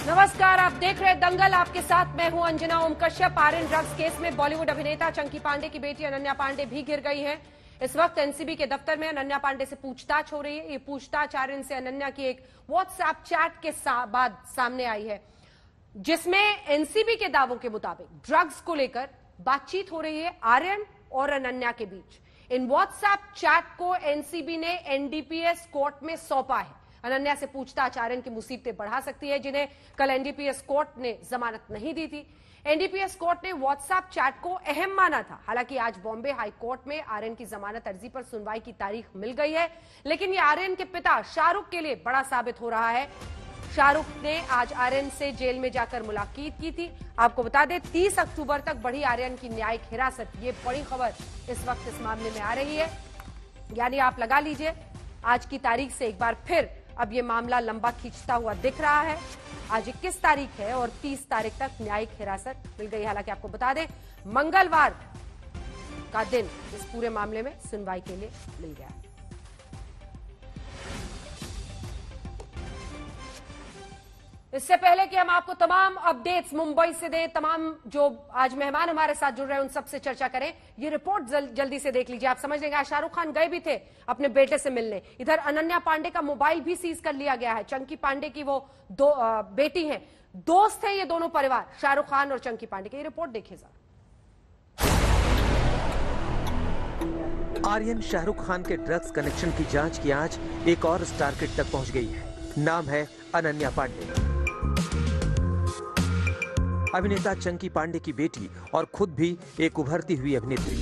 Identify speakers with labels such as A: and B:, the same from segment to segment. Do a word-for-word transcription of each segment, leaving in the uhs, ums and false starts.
A: नमस्कार, आप देख रहे हैं दंगल। आपके साथ मैं हूं अंजना ओम कश्यप। आर्यन ड्रग्स केस में बॉलीवुड अभिनेता चंकी पांडे की बेटी अनन्या पांडे भी घिर गई हैं। इस वक्त एनसीबी के दफ्तर में अनन्या पांडे से पूछताछ हो रही है। ये पूछताछ आर्यन से अनन्या की एक व्हाट्सएप चैट के सा, बाद सामने आई है, जिसमें एनसीबी के दावों के मुताबिक ड्रग्स को लेकर बातचीत हो रही है आर्यन और अनन्या के बीच। इन व्हाट्सएप चैट को एनसीबी ने एनडीपीएस कोर्ट में सौंपा है। अनन्या से पूछताछ आर्यन की मुसीबतें बढ़ा सकती है, जिन्हें कल एनडीपीएस कोर्ट ने जमानत नहीं दी थी। एनडीपीएस कोर्ट ने व्हाट्सएप चैट को अहम माना था। हालांकि आज बॉम्बे हाई कोर्ट में आर्यन की जमानत अर्जी पर सुनवाई की तारीख मिल गई है, लेकिन ये आर्यन के पिता शाहरुख के लिए बड़ा साबित हो रहा है। शाहरुख ने आज आर्यन से जेल में जाकर मुलाकात की थी। आपको बता दें, तीस अक्टूबर तक बढ़ी आर्यन की न्यायिक हिरासत। ये बड़ी खबर इस वक्त इस मामले में आ रही है, यानी आप लगा लीजिए आज की तारीख से एक बार फिर अब ये मामला लंबा खींचता हुआ दिख रहा है। आज इक्कीस तारीख है और तीस तारीख तक न्यायिक हिरासत मिल गई। हालांकि आपको बता दें, मंगलवार का दिन इस पूरे मामले में सुनवाई के लिए मिल गया है। इससे पहले कि हम आपको तमाम अपडेट्स मुंबई से दें, तमाम जो आज मेहमान हमारे साथ जुड़ रहे हैं उन सबसे चर्चा करें, ये रिपोर्ट जल, जल्दी से देख लीजिए। आप समझ लेंगे आज शाहरुख खान गए भी थे अपने बेटे से मिलने। इधर अनन्या पांडे का मोबाइल भी सीज कर लिया गया है। चंकी पांडे की वो दो आ, बेटी हैं, दोस्त हैं ये दोनों परिवार, शाहरुख खान और चंकी पांडे की। रिपोर्ट देखिए जरा।
B: आर्यन शाहरुख खान के ड्रग्स कनेक्शन की जांच की आज एक और स्टार किड तक पहुंच गई है। नाम है अनन्या पांडे। अभिनेता चंकी पांडे की बेटी और खुद भी एक उभरती हुई अभिनेत्री।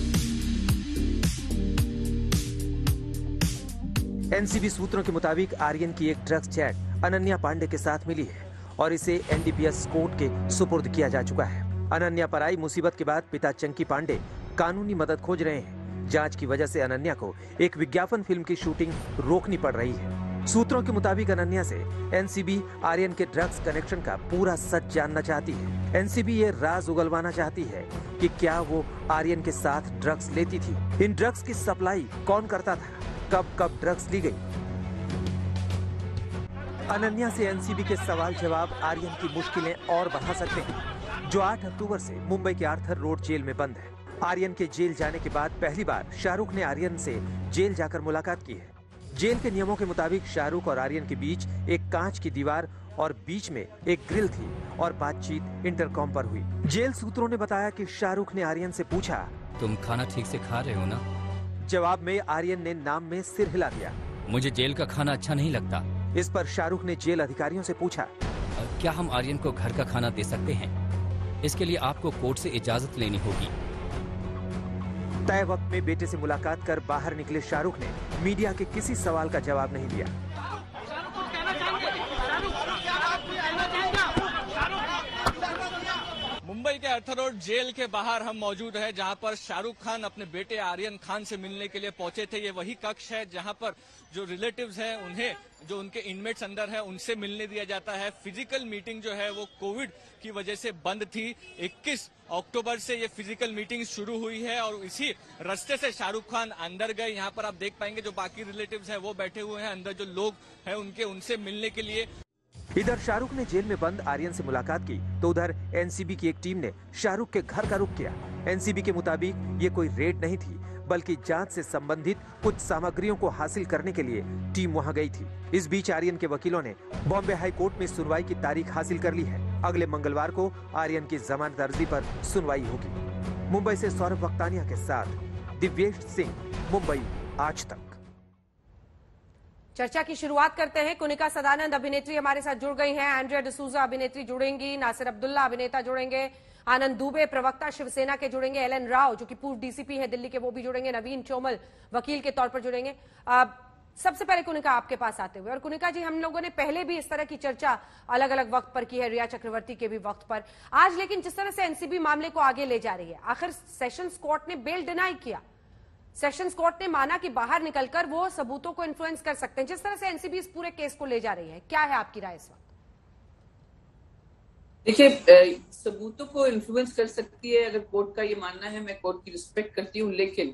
B: एनसीबी सूत्रों के मुताबिक आर्यन की एक ड्रग्स चैट अनन्या पांडे के साथ मिली है और इसे एनडीपीएस कोर्ट के सुपुर्द किया जा चुका है। अनन्या पर आई मुसीबत के बाद पिता चंकी पांडे कानूनी मदद खोज रहे हैं। जांच की वजह से अनन्या को एक विज्ञापन फिल्म की शूटिंग रोकनी पड़ रही है। सूत्रों के मुताबिक अनन्या से एनसीबी आर्यन के ड्रग्स कनेक्शन का पूरा सच जानना चाहती है। एनसीबी ये राज उगलवाना चाहती है कि क्या वो आर्यन के साथ ड्रग्स लेती थी, इन ड्रग्स की सप्लाई कौन करता था, कब कब ड्रग्स ली गई। अनन्या से एनसीबी के सवाल जवाब आर्यन की मुश्किलें और बढ़ा सकते हैं, जो आठ अक्टूबर से मुंबई के आर्थर रोड जेल में बंद है। आर्यन के जेल जाने के बाद पहली बार शाहरुख ने आर्यन से जेल जाकर मुलाकात की है। जेल के नियमों के मुताबिक शाहरुख और आर्यन के बीच एक कांच की दीवार और बीच में एक ग्रिल थी और बातचीत इंटरकॉम पर हुई। जेल सूत्रों ने बताया कि शाहरुख ने आर्यन से पूछा, तुम खाना ठीक से खा रहे हो ना? जवाब में आर्यन ने नाम में सिर हिला दिया।
C: मुझे जेल का खाना अच्छा नहीं लगता।
B: इस पर शाहरुख ने जेल अधिकारियों से पूछा,
C: क्या हम आर्यन को घर का खाना दे सकते हैं? इसके लिए आपको कोर्ट से इजाजत लेनी होगी।
B: तय वक्त में बेटे से मुलाकात कर बाहर निकले शाहरुख ने मीडिया के किसी सवाल का जवाब नहीं दिया।
D: मुंबई के आर्थर रोड जेल के बाहर हम मौजूद हैं, जहां पर शाहरुख खान अपने बेटे आर्यन खान से मिलने के लिए पहुंचे थे। ये वही कक्ष है जहां पर जो रिलेटिव्स हैं उन्हें, जो उनके इनमेट्स अंदर हैं, उनसे मिलने दिया जाता है। फिजिकल मीटिंग जो है वो कोविड की वजह से बंद थी। इक्कीस अक्टूबर से ये फिजिकल मीटिंग शुरू हुई है और इसी रास्ते से शाहरुख खान अंदर गए। यहाँ पर आप देख पाएंगे जो बाकी रिलेटिव्स हैं वो बैठे हुए हैं, अंदर जो लोग हैं उनके उनसे मिलने के लिए।
B: इधर शाहरुख ने जेल में बंद आर्यन से मुलाकात की तो उधर एनसीबी की एक टीम ने शाहरुख के घर का रुख किया। एनसीबी के मुताबिक ये कोई रेड नहीं थी, बल्कि जांच से संबंधित कुछ सामग्रियों को हासिल करने के लिए टीम वहां गई थी। इस बीच आर्यन के वकीलों ने बॉम्बे हाई कोर्ट में सुनवाई की तारीख हासिल कर ली है। अगले मंगलवार को आर्यन की जमानत अर्जी पर सुनवाई होगी। मुंबई से सौरभ वक्तानिया के साथ दिव्येश सिंह, मुंबई आज तक।
A: चर्चा की शुरुआत करते हैं। कुनिका सदानंद अभिनेत्री हमारे साथ जुड़ गई हैं, एंड्रिया डिसूजा अभिनेत्री जुड़ेंगी, नासिर अब्दुल्ला अभिनेता जुड़ेंगे, आनंद दुबे प्रवक्ता शिवसेना के जुड़ेंगे, एलन राव जो कि पूर्व डीसीपी है दिल्ली के वो भी जुड़ेंगे, नवीन चोमल वकील के तौर पर जुड़ेंगे। सबसे पहले कुनिका आपके पास आते हुए, और कुनिका जी, हम लोगों ने पहले भी इस तरह की चर्चा अलग अलग वक्त पर की है, रिया चक्रवर्ती के भी वक्त पर। आज लेकिन जिस तरह से एनसीबी मामले को आगे ले जा रही है, आखिर सेशंस कोर्ट ने बेल डिनाई किया। सेशंस कोर्ट ने माना कि बाहर निकलकर वो सबूतों को इन्फ्लुएंस कर सकते हैं। जिस तरह से एनसीबी इस पूरे केस को ले जा रही है, क्या है आपकी राय इस वक्त?
E: देखिए, सबूतों को इन्फ्लुएंस कर सकती है अगर कोर्ट का ये मानना है, मैं कोर्ट की रिस्पेक्ट करती हूँ, लेकिन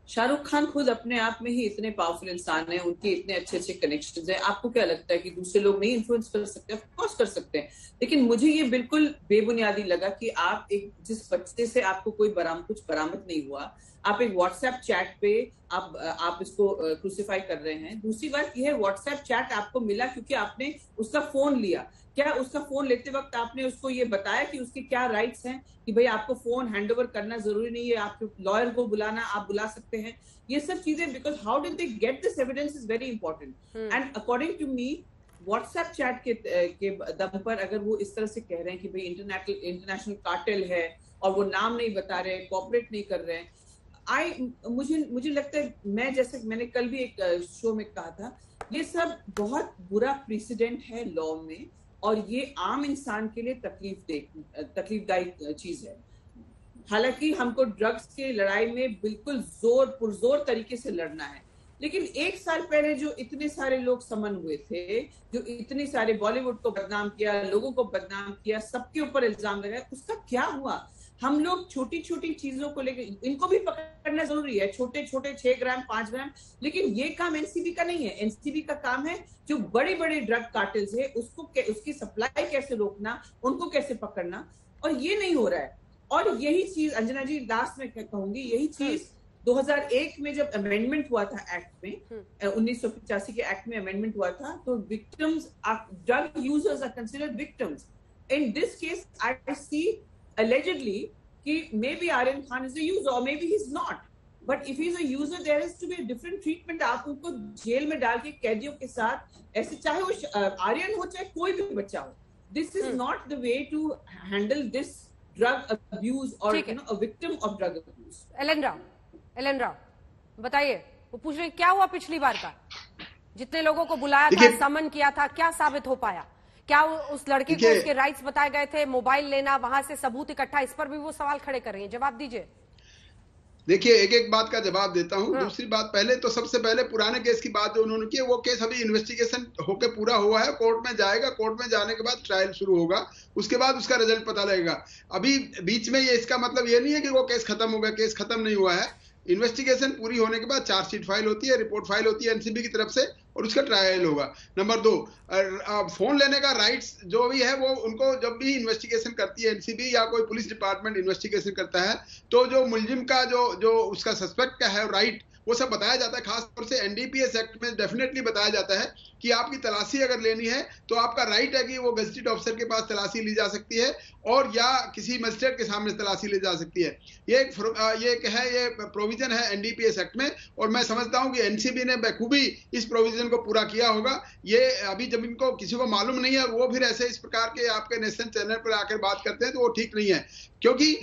E: शाहरुख खान खुद अपने आप में ही इतने पावरफुल इंसान हैं, उनके इतने अच्छे अच्छे कनेक्शंस हैं। आपको क्या लगता है कि दूसरे लोग नहीं इन्फ्लुएंस कर सकते? ऑफ कोर्स कर सकते हैं, लेकिन मुझे ये बिल्कुल बेबुनियादी लगा कि आप एक जिस बच्चे से आपको कोई बरामद कुछ बरामद नहीं हुआ, आप एक व्हाट्सएप चैट पे आप आप इसको क्रूसिफाई कर रहे हैं। दूसरी बात यह है, व्हाट्सएप चैट आपको मिला क्योंकि आपने उसका फोन लिया। क्या उसका फोन लेते वक्त आपने उसको ये बताया कि उसके क्या राइट्स हैं, कि भाई आपको फोन हैंडओवर करना जरूरी नहीं है, आपके लॉयर को बुलाना आप बुला सकते हैं, ये सब चीजें। Because how did they get this evidence is very important. And according to me WhatsApp chat के के दम पर अगर वो इस तरह से कह रहे हैं कि भाई इंटरनेशनल इंटरनेशनल कार्टेल है और वो नाम नहीं बता रहे, कॉपरेट नहीं कर रहे हैं, आई मुझे मुझे लगता है, मैं जैसे मैंने कल भी एक शो में कहा था, ये सब बहुत बुरा प्रेसिडेंट है लॉ में, और ये आम इंसान के लिए तकलीफ दे तकलीफदायक चीज है। हालांकि हमको ड्रग्स की लड़ाई में बिल्कुल जोर पुरजोर तरीके से लड़ना है, लेकिन एक साल पहले जो इतने सारे लोग समन हुए थे, जो इतने सारे बॉलीवुड को बदनाम किया, लोगों को बदनाम किया, सबके ऊपर इल्जाम लगाया, उसका क्या हुआ? हम लोग छोटी छोटी चीजों को लेकर, इनको भी पकड़ना जरूरी है, छोटे छोटे छह ग्राम पांच ग्राम, लेकिन ये काम एनसीबी का नहीं है। एनसीबी का काम है जो बड़े बड़े ड्रग कार्टेल्स है उसको उसकी सप्लाई कैसे रोकना, उनको कैसे पकड़ना, और ये नहीं हो रहा है। और यही चीज अंजना जी लास्ट में कहूंगी, यही चीज दो हज़ार एक में जब अमेंडमेंट हुआ था एक्ट में, उन्नीस सौ पचासी के एक्ट में अमेंडमेंट हुआ था, तो victims drug users are considered victims. In this case I see allegedly कि maybe Aryan Khan is a user or maybe he's not, but if he's a user there has to be a different treatment। आप उनको jail में डाल के कैदियों के साथ ऐसे, चाहे वो आर्यन हो चाहे कोई भी बच्चा हो, this is not the way to handle this drug abuse or you know a victim of drug abuse।
A: Alan Rao, Alan Rao बताइए, वो पूछ रहे क्या हुआ पिछली बार का, जितने लोगों को बुलाया था, समन किया था, क्या साबित हो पाया? क्या उस लड़के को उसके राइट्स बताए गए थे, मोबाइल लेना, वहां से सबूत इकट्ठा, इस पर भी वो सवाल खड़े कर रही है, जवाब दीजिए।
F: देखिए, एक एक बात का जवाब देता हूं। हाँ। दूसरी बात, पहले तो सबसे पहले पुराने केस की बात जो उन्होंने की, वो केस अभी इन्वेस्टिगेशन होके पूरा हुआ है, कोर्ट में जाएगा, कोर्ट में जाने के बाद ट्रायल शुरू होगा, उसके बाद उसका रिजल्ट पता लगेगा। अभी बीच में ये इसका मतलब ये नहीं है कि वो केस खत्म हो गया, केस खत्म नहीं हुआ है। इन्वेस्टिगेशन पूरी होने के बाद चार्जशीट फाइल होती है, रिपोर्ट फाइल होती है एनसीबी की तरफ से, और उसका ट्रायल होगा। नंबर दो, फोन लेने का राइट्स जो भी है वो उनको जब भी इन्वेस्टिगेशन करती है एनसीबी या कोई पुलिस डिपार्टमेंट इन्वेस्टिगेशन करता है, तो जो मुलजिम का जो जो उसका सस्पेक्ट का है राइट, वो सब बताया जाता है। खासतौर से एनडीपीएस एक्ट में डेफिनेटली बताया जाता है कि आपकी तलाशी अगर लेनी है तो आपका राइट है कि वो गजेटेड ऑफिसर के पास तलाशी ली जा सकती है, और या किसी मजिस्ट्रेट के सामने तलाशी ली जा सकती है। ये एक ये एक है, ये प्रोविजन है एनडीपीएस एक्ट में, और मैं समझता हूं कि एनसीबी ने बखूबी इस प्रोविजन को पूरा किया होगा। ये अभी जब इनको किसी को मालूम नहीं है, वो फिर ऐसे इस प्रकार के आपके नेशनल चैनल पर आकर बात करते हैं, तो वो ठीक नहीं है। क्योंकि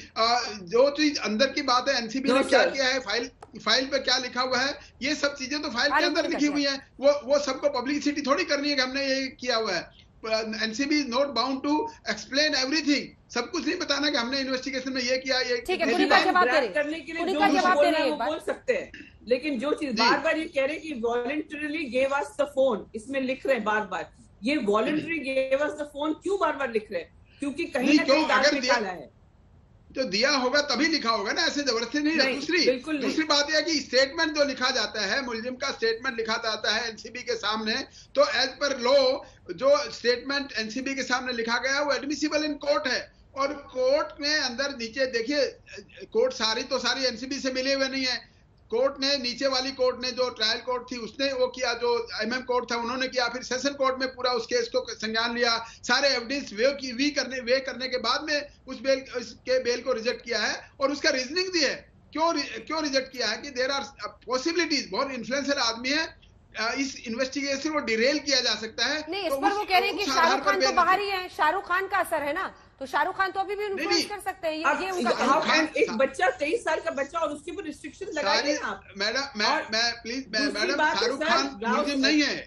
F: जो चीज अंदर की बात है, एनसीबी ने क्या किया है, फाइल फाइल पे क्या लिखा हुआ है, ये सब चीजें तो फाइल के अंदर लिखी हुई है, वो वो सबको पब्लिसिटी थोड़ी करनी है कि हमने ये किया हुआ है। NCB is not bound to explain everything, सब कुछ नहीं बताना कि हमने इन्वेस्टिगेशन में ये किया, ये
A: ठीक है, पुनिका जवाब दे रही
E: करने के लिए जो जवाब दे रहे हैं वो बोल सकते हैं, लेकिन जो चीज बार बार ये कह रहे हैं कि voluntarily gave us the phone, इसमें लिख रहे हैं बार बार, ये voluntary gave us the phone क्यों बार बार लिख रहे हैं? क्योंकि कहीं ना कहीं दाग निकाला है,
F: जो दिया होगा तभी लिखा होगा ना, ऐसे जबरदस्ती नहीं, नहीं। दूसरी दूसरी बात यह कि स्टेटमेंट जो लिखा जाता है, मुलजिम का स्टेटमेंट लिखा जाता है एनसीबी के सामने, तो एज पर लॉ जो स्टेटमेंट एनसीबी के सामने लिखा गया वो एडमिसिबल इन कोर्ट है। और कोर्ट में अंदर नीचे देखिए, कोर्ट सारी तो सारी एनसीबी से मिले हुए नहीं है। कोर्ट ने, नीचे वाली कोर्ट ने, जो ट्रायल कोर्ट थी उसने वो किया, जो एमएम कोर्ट था उन्होंने किया, फिर सेशन कोर्ट में पूरा उस केस को संज्ञान लिया, सारे एविडेंस वे की वी करने वे करने के बाद में उस बेल उसके बेल को रिजेक्ट किया है, और उसका रीजनिंग दी है क्यों क्यों रिजेक्ट किया है कि देयर आर पॉसिबिलिटीज, बहुत इन्फ्लुएंशियल आदमी है, इस इन्वेस्टिगेशन को डिरेल किया जा सकता है।
A: नहीं, इस पर वो कह रहे हैं कि शाहरुख खान तो बाहर ही है, शाहरुख खान का असर है ना, तो शाहरुख खान तो अभी भी इन्फ्लुएंस कर सकते हैं। ये, ये उनका
E: एक बच्चा तेईस साल का बच्चा और उसके ऊपर रिस्ट्रिक्शन लगाइए आप।
F: मैडम मैं मैं प्लीज मैडम शाहरुख खान मुलजिम नहीं है,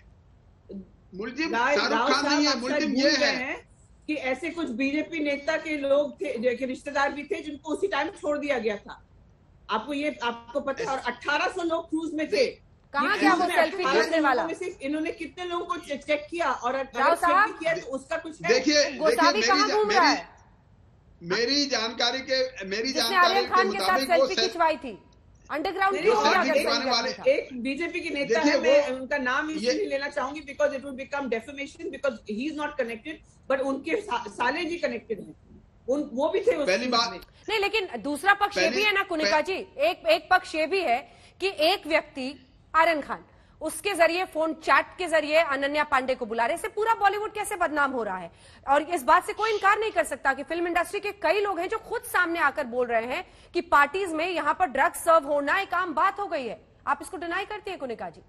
F: मुलजिम शाहरुख खान नहीं है, मुलजिम ये है
E: कि ऐसे कुछ बीजेपी नेता के लोग थे, के रिश्तेदार भी थे, जिनको उसी टाइम छोड़ दिया गया था। आपको ये आपको पता है, और अठारह सौ लोग क्रूज में थे।
A: कहाँ गया वो सेल्फी खींचने वाला?
E: इन्होंने कितने लोगों को चेक किया और
A: साहब
E: किया, तो उसका कुछ
F: देखिए,
A: गोसावी कहाँ घूम रहा है?
F: मेरी जानकारी के मेरी
A: जानकारी
F: के मुताबिक
A: खिंचवाई थी, अंडरग्राउंड
E: नहीं,
A: क्यों
E: और
A: किया
F: सर्दी
A: अगर
E: एक-
F: पाने
A: सही
F: वाले
A: करने का?
E: एक बीजेपी के नेता
F: देखिए,
E: है, मैं
F: वो-
E: उनका नाम
F: ये-
E: इसलिए लेना चाहूंगी because it will become defamation because he is not connected, but उनके सा, साले जी कनेक्टेड हैं, उन वो भी थे उस
F: पहली
E: न्यूज़
F: बात-
E: में।
A: नहीं, लेकिन दूसरा पक्ष ये
F: पहले-
A: भी है ना कुनिका जी, एक एक पक्ष ये भी है कि एक व्यक्ति आर्यन खान उसके जरिए फोन चैट के जरिए अनन्या पांडे को बुला रहे, इससे पूरा बॉलीवुड कैसे बदनाम हो रहा है। और इस बात से कोई इनकार नहीं कर सकता कि फिल्म इंडस्ट्री के कई लोग हैं जो खुद सामने आकर बोल रहे हैं कि पार्टीज में यहां पर ड्रग्स सर्व होना एक आम बात हो गई है। आप इसको डिनाई करती हैं कुनिका जी?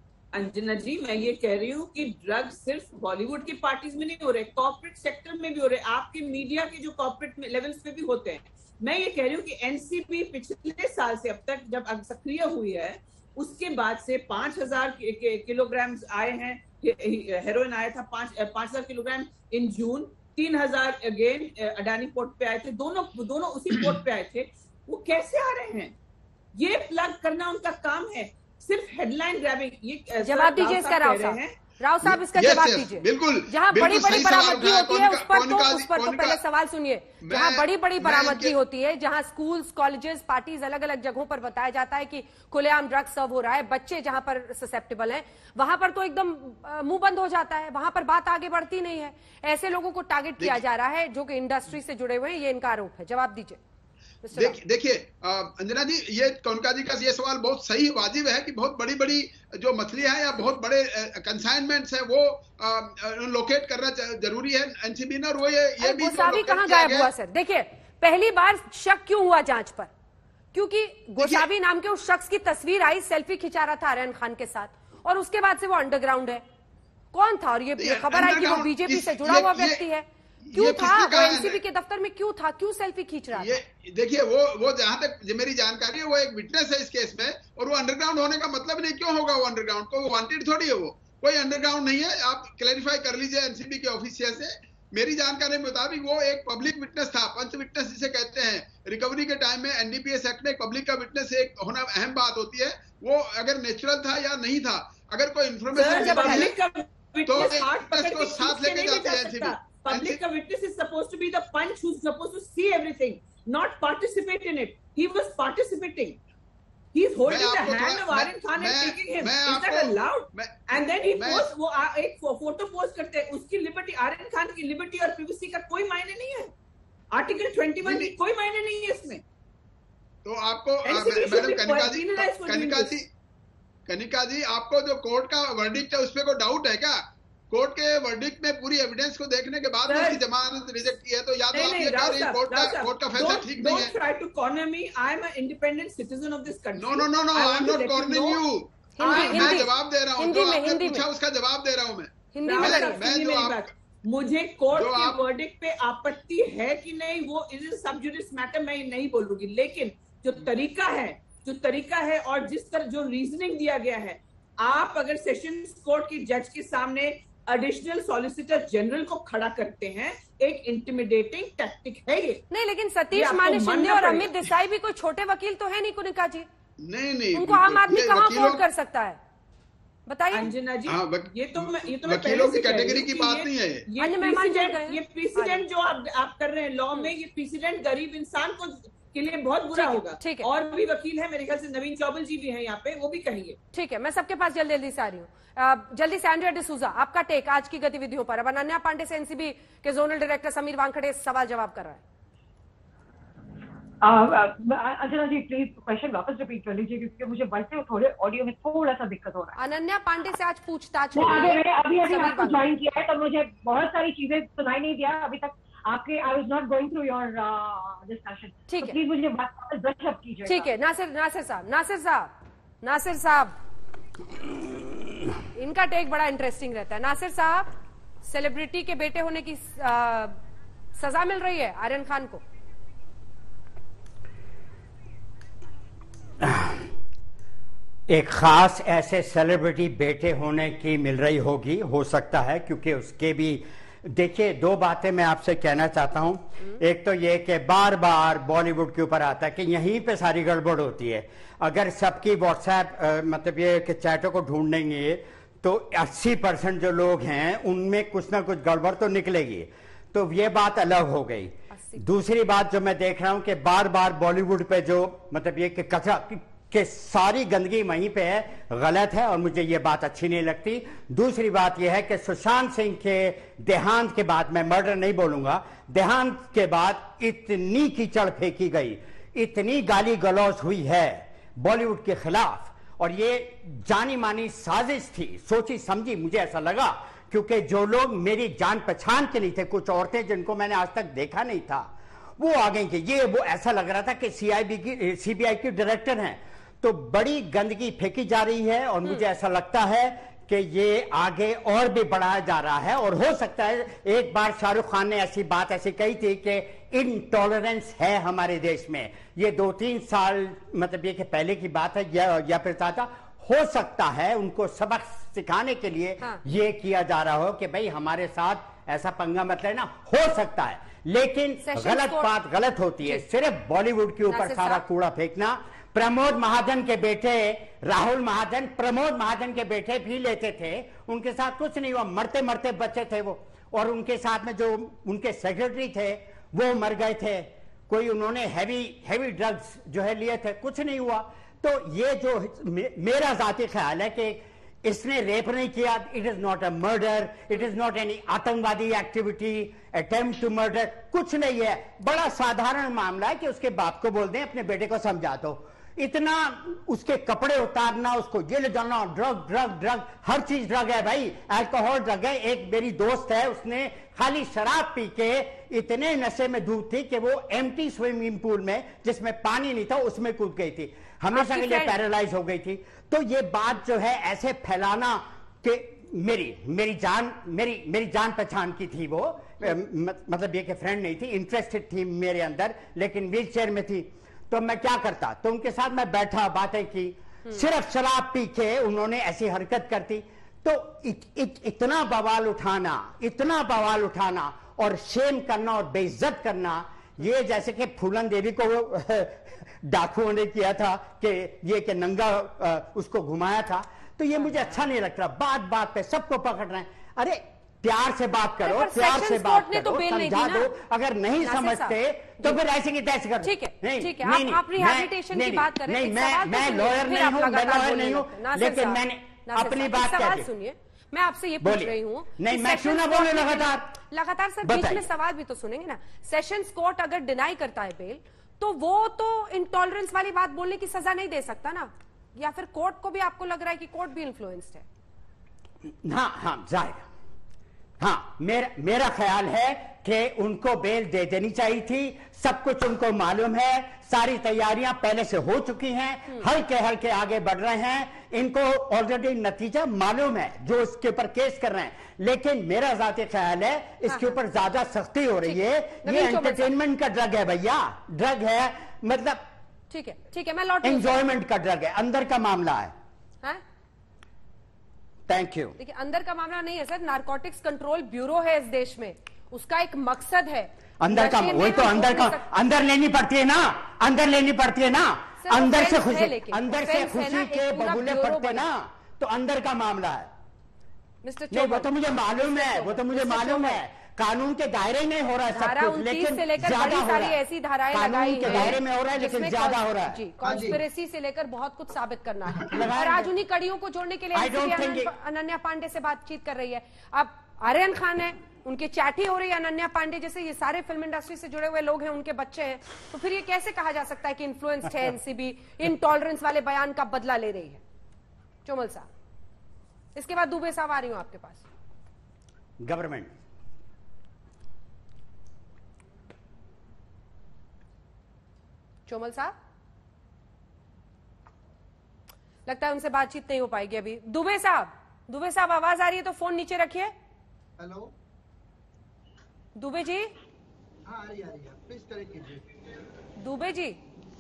E: अंजना जी, मैं ये कह रही हूँ कि ड्रग्स सिर्फ बॉलीवुड की पार्टीज में नहीं हो रहे, कॉर्पोरेट सेक्टर में भी हो रहे, आपके मीडिया के जो कॉर्पोरेट लेवल्स पे भी होते हैं। मैं ये कह रही हूँ कि एनसीबी पिछले साल से अब तक जब सक्रिय हुई है, उसके बाद से पांच हजार किलोग्राम आए हैं, हेरोइन आया था पांच पांच हजार किलोग्राम इन जून, तीन हजार अगेन अडानी पोर्ट पे आए थे, दोनों दोनों उसी पोर्ट पे आए थे। वो कैसे आ रहे हैं? ये प्लग करना उनका काम है, सिर्फ हेडलाइन ग्रैबिंग। ये
A: जवाब दीजिए इसका राव साहब, राव साहब इसका
F: Yes,
A: जवाब
F: yes,
A: दीजिए।
F: बिल्कुल,
A: जहां
F: बिल्कुल
A: बड़ी बड़ी
F: सही सवाल
A: बरामदगी
F: उठाया।
A: होती है उस पर तो
F: कोनिका-
A: उस पर तो
F: कोनिका-
A: पहले सवाल सुनिए।
F: मैं-
A: जहां बड़ी बड़ी
F: मैं
A: बरामदगी
F: इनके-
A: होती है, जहां स्कूल्स, कॉलेजेस, पार्टीज, अलग अलग जगहों पर बताया जाता है कि खुलेआम ड्रग्स सर्व हो रहा है, बच्चे जहां पर ससेप्टेबल हैं, वहां पर तो एकदम अ, मुंह बंद हो जाता है, वहां पर बात आगे बढ़ती नहीं है। ऐसे लोगों को टारगेट किया जा रहा है जो कि इंडस्ट्री से जुड़े हुए हैं, ये इनका आरोप है। जवाब दीजिए।
F: देखिए देखिए अंजना जी, ये कोनिका जी का ये सवाल बहुत सही वाजिब है कि बहुत बड़ी बड़ी जो मछलियां हैं या बहुत बड़े कंसाइनमेंट्स हैं वो लोकेट करना जरूरी है एनसीबी ने। और वो ये ये भी
A: गोसावी कहां गायब हुआ सर? देखिए, पहली बार शक क्यों हुआ जांच पर? क्योंकि गोसावी नाम के उस शख्स की तस्वीर आई, सेल्फी खिंचा रहा था आर्यन खान के साथ, और उसके बाद से वो अंडरग्राउंड है। कौन था? और ये खबर आई कि वो बीजेपी से जुड़ा हुआ व्यक्ति है। क्यों था वो? एनसीबी के दफ्तर में क्यों था? क्यों सेल्फी खींच रहा था?
F: ये देखिए, वो वो जहां तक मेरी जानकारी है वो एक विटनेस है इस केस में, और वो अंडरग्राउंड होने का मतलब नहीं, क्यों होगा वो अंडरग्राउंड? को वो वांटेड थोड़ी है, वो कोई अंडरग्राउंड नहीं है। आप क्लैरिफाई कर लीजिए एनसीबी के ऑफिसियल से। मेरी जानकारी के मुताबिक वो एक पब्लिक विटनेस था, पंच विटनेस जिसे कहते हैं। रिकवरी के टाइम में एनडीपीएस एक्ट में पब्लिक का विटनेस एक होना अहम बात होती है। वो अगर नेचुरल था या नहीं था, अगर कोई इन्फॉर्मेशन तो को साथ लेके जाते हैं एनसीबी।
E: Public का witness is supposed to be the punch who's supposed to see everything, not participate in it. He was participating. He's holding the hand of Aryan Khan and taking him. Is that allowed? And then he posts, वो एक photo post करते हैं, उसकी liberty, Aryan Khan की liberty और privacy का कोई मायने नहीं है। आर्टिकल इक्कीस की कोई मायने नहीं है इसमें।
F: तो आपको मैडम कनिका जी, कनिका जी कनिका जी आपको जो कोर्ट का वर्डिक्ट है उस पर कोई डाउट है क्या? कोर्ट के वर्डिक्ट में पूरी एविडेंस को देखने के बाद उसकी जमानत रिजेक्ट की है, तो या तो आप ये कह रहे हैं कोर्ट का कोर्ट का फैसला ठीक नहीं है।
E: Don't try to corner me. I am an independent citizen of this country.
F: No no no no, I am not cornering you. मैं जवाब दे रहा हूँ, जो आपने पूछा उसका जवाब दे रहा हूँ मैं।
A: हिंदी में
F: मैं जो आप
E: मुझे कोर्ट के वर्डिक्ट पे आपत्ति है कि नहीं, वो इज सब जुडिस मैटर, मैं नहीं बोलूंगी, लेकिन जो तरीका है जो तरीका है और जिस तरह जो रीजनिंग दिया गया है, आप अगर सेशंस कोर्ट के जज के सामने एडिशनल सॉलिसिटर जनरल को खड़ा करते हैं, एक इंटिमिडेटिंग टैक्टिक है ये।
A: नहीं, लेकिन सतीश माने शिंदे और अमित देसाई भी कोई छोटे वकील तो है नहीं कुनिका जी।
F: नहीं नहीं,
A: उनको आम आदमी कहाँ अफोर्ड कर सकता है, बताइए
E: अंजना जी।
F: हाँ, वक,
E: ये तो मैं ये तो
F: वकीलों की कैटेगरी की बात नहीं है।
E: ये प्रेसिडेंट ये प्रेसिडेंट जो आप आप कर रहे हैं लॉ में, ये प्रेसिडेंट गरीब इंसान को के लिए बहुत बुरा होगा।
A: ठीक है,
E: और भी वकील है मेरे ख्याल से, नवीन चौबल जी भी हैं यहाँ पे, वो भी कहेंगे।
A: ठीक है, मैं सबके पास जल्दी जल्दी से आ रही हूँ। जल्दी से एंड्रिया डिसूजा, आपका टेक आज की गतिविधियों पर। अब अनन्या पांडे से एनसीबी के जोनल डायरेक्टर समीर वानखड़े सवाल जवाब कर रहा है।
G: अंजना जी प्लीज क्वेश्चन वापस रिपीट कर लीजिए, क्योंकि मुझे बढ़ते थोड़े ऑडियो में थोड़ा सा दिक्कत हो रहा है।
A: अनन्या पांडे से आज पूछताछ
G: हो रही है। अभी अभी अभी आपको ज्वाइन किया है तो मुझे बहुत सारी चीजें सुनाई नहीं दिया अभी तक आपके। I was not going through your discussion. ठीक है, प्लीज मुझे बात ब्रश अप कीजिए।
A: ठीक है, नासिर नासिर साहब नासिर साहब नासिर साहब इनका टेक बड़ा इंटरेस्टिंग रहता है। नासिर साहब, सेलिब्रिटी के बेटे होने की आ, सजा मिल रही है आर्यन खान को।
H: एक खास ऐसे सेलिब्रिटी बेटे होने की मिल रही होगी, हो सकता है, क्योंकि उसके भी देखिए दो बातें मैं आपसे कहना चाहता हूं। एक तो ये कि बार बार बॉलीवुड के ऊपर आता है कि यहीं पे सारी गड़बड़ होती है। अगर सबकी व्हाट्सएप मतलब ये कि चैटों को ढूंढेंगे तो अस्सी परसेंट जो लोग हैं उनमें कुछ ना कुछ गड़बड़ तो निकलेगी, तो ये बात अलग हो गई। दूसरी बात जो मैं देख रहा हूं कि बार बार बॉलीवुड पे जो मतलब ये कि कचरा कि सारी गंदगी वहीं पे है, गलत है और मुझे ये बात अच्छी नहीं लगती। दूसरी बात यह है कि सुशांत सिंह के देहांत के बाद, मैं मर्डर नहीं बोलूंगा, देहांत के बाद इतनी कीचड़ फेंकी गई, इतनी गाली गलौज हुई है बॉलीवुड के खिलाफ, और ये जानी मानी साजिश थी, सोची समझी, मुझे ऐसा लगा, क्योंकि जो लोग मेरी जान पहचान के नहीं थे, कुछ औरतें जिनको मैंने आज तक देखा नहीं था, वो आ गई कि ये वो, ऐसा लग रहा था कि सीआईबी की सीबीआई की डायरेक्टर हैं। तो बड़ी गंदगी फेंकी जा रही है और मुझे ऐसा लगता है कि ये आगे और भी बढ़ाया जा रहा है। और हो सकता है, एक बार शाहरुख खान ने ऐसी बात ऐसी कही थी कि इनटॉलरेंस है हमारे देश में, ये दो तीन साल मतलब ये कि पहले की बात है या, या फिर था, हो सकता है उनको सबक सिखाने के लिए हाँ। ये किया जा रहा हो कि भाई हमारे साथ ऐसा पंगा मत लेना, हो सकता है, लेकिन गलत बात गलत होती है। सिर्फ बॉलीवुड के ऊपर सारा कूड़ा फेंकना। प्रमोद महाजन के बेटे राहुल महाजन, प्रमोद महाजन के बेटे भी लेते थे, उनके साथ कुछ नहीं हुआ, मरते मरते बच्चे थे वो, और उनके साथ में जो उनके सेक्रेटरी थे वो मर गए थे, कोई उन्होंने हैवी हैवी ड्रग्स जो है लिए थे, कुछ नहीं हुआ। तो ये जो मे, मेरा जाती ख्याल है कि इसने रेप नहीं किया, it is not a murder, it is not any आतंकवादी एक्टिविटी, अटेम्प्ट टू मर्डर, कुछ नहीं है, बड़ा साधारण मामला है कि उसके बाप को बोल दें अपने बेटे को समझा दो। इतना उसके कपड़े उतारना, उसको जेल जाना, ड्रग ड्रग ड्रग, हर चीज ड्रग है भाई, अल्कोहल ड्रग है। एक मेरी दोस्त है, उसने खाली शराब पी के इतने नशे में डूब थी कि वो एम्प्टी स्विमिंग पूल में जिसमें पानी नहीं था उसमें कूद गई थी, हमेशा के लिए पैरालाइज हो गई थी। तो ये बात जो है ऐसे फैलाना कि मेरी मेरी जान मेरी मेरी जान पहचान की थी वो, मतलब ये कि फ्रेंड नहीं थी, इंटरेस्टेड थी मेरे अंदर, लेकिन व्हील चेयर में थी, तो मैं क्या करता, तो उनके साथ मैं बैठा, बातें की, सिर्फ शराब पी के उन्होंने ऐसी हरकत करती। तो इत, इत, इतना बवाल उठाना, इतना बवाल उठाना और शेम करना और बेइज्जत करना, ये जैसे कि फूलन देवी को डाकुओं ने किया था कि ये कि नंगा उसको घुमाया था, तो ये मुझे अच्छा नहीं लगता। बात बात पे सबको पकड़ रहे हैं। अरे प्यार से बात करो, प्यार से बात करो, समझा दो, अगर नहीं समझते तो फिर ऐसे की तैसे करो।
A: ठीक है, ठीक है, आप आप रिहैबिलिटेशन की बात करें।
H: नहीं, मैं मैं लॉयर नहीं हूँ, मैं लॉयर नहीं हूँ, लेकिन मैंने अपनी बात
A: सवाल सुनिए, मैं आपसे ये पूछ रही हूँ,
H: नहीं मैं क्यों ना बोलूं लगातार
A: लगातार सर, बीच में सवाल भी तो सुनेंगे ना। सेशंस कोर्ट अगर डिनाई करता है बेल, तो वो तो इंटॉलरेंस वाली बात बोलने की सजा नहीं दे सकता ना, या फिर कोर्ट को भी आपको लग रहा है कि कोर्ट भी इन्फ्लुएंस्ड है?
H: हाँ हाँ जाएगा, हाँ मेरा मेरा ख्याल है कि उनको बेल दे देनी चाहिए थी, सब कुछ उनको मालूम है, सारी तैयारियां पहले से हो चुकी हैं, हल्के हल्के आगे बढ़ रहे हैं, इनको ऑलरेडी नतीजा मालूम है जो इसके ऊपर केस कर रहे हैं। लेकिन मेरा जाती ख्याल है इसके ऊपर ज्यादा सख्ती हो रही है, ये एंटरटेनमेंट का ड्रग है भैया, ड्रग है, मतलब
A: ठीक है ठीक है, मैं लौट
H: एंजॉयमेंट का ड्रग है, अंदर का मामला है। Thank you.
A: देखिए अंदर का मामला नहीं है सर, नारकोटिक्स कंट्रोल ब्यूरो है इस देश में, उसका एक मकसद है
H: अंदर का, वही तो अंदर का, अंदर लेनी पड़ती है ना, अंदर लेनी पड़ती है ना, अंदर से खुशी, अंदर से खुशी के बबूले फटते ना, तो अंदर का मामला है
A: मिस्टर
H: नहीं, वो तो मुझे मालूम है, वो तो मुझे मालूम है, कानून के दायरे नहीं हो रहा है सब कुछ, लेकिन
A: से लेकर बड़ी सारी ऐसी धाराएं लगाई
H: के दायरे में हो रहा है, लेकिन ज्यादा हो रहा है।
A: जी, कॉन्स्पिरेसी से लेकर बहुत कुछ साबित करना है, और आज उन्हीं कड़ियों को जोड़ने के लिए अनन्या पांडे से बातचीत कर रही है। अब आर्यन खान है, उनकी चैटी हो रही है, अनन्या पांडे जैसे ये सारे फिल्म इंडस्ट्री से जुड़े हुए लोग हैं, उनके बच्चे हैं, तो फिर ये कैसे कहा जा सकता है कि इन्फ्लुएंस्ड है एनसीबी, इनटॉलरेंस वाले बयान का बदला ले रही है? चोमल साहब, इसके बाद दुबे साहब आ रही हूं आपके पास।
H: गवर्नमेंट
A: चोमल साहब, लगता है उनसे बातचीत नहीं हो पाएगी अभी। दुबे साहब, दुबे साहब आवाज आ रही है तो फोन नीचे रखिए।
I: हेलो
A: दुबे जी।
I: हाँ आ रही आ रही है, प्लीज करेक्ट कीजिए।
A: दुबे जी,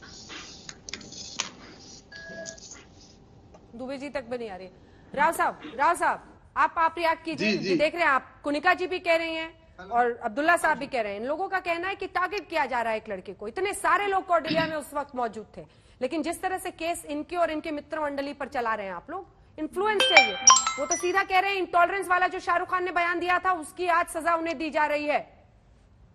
A: दुबे जी तक भी नहीं आ रही। राव साहब, राव साहब आप आप रिएक्ट कीजिए। देख रहे हैं आप, कुनिका जी भी कह रही हैं और अब्दुल्ला साहब भी कह रहे हैं, इन लोगों का कहना है कि टारगेट किया जा रहा है एक लड़के को। इतने सारे लोग कॉर्डेलिया में उस वक्त मौजूद थे, लेकिन जिस तरह से केस इनके और इनके मित्र मंडली पर चला रहे हैं आप लोग, इन्फ्लुएंस चाहिए। वो तो सीधा कह रहे हैं इंटॉलरेंस वाला जो शाहरुख खान ने बयान दिया था उसकी आज सजा उन्हें दी जा रही है।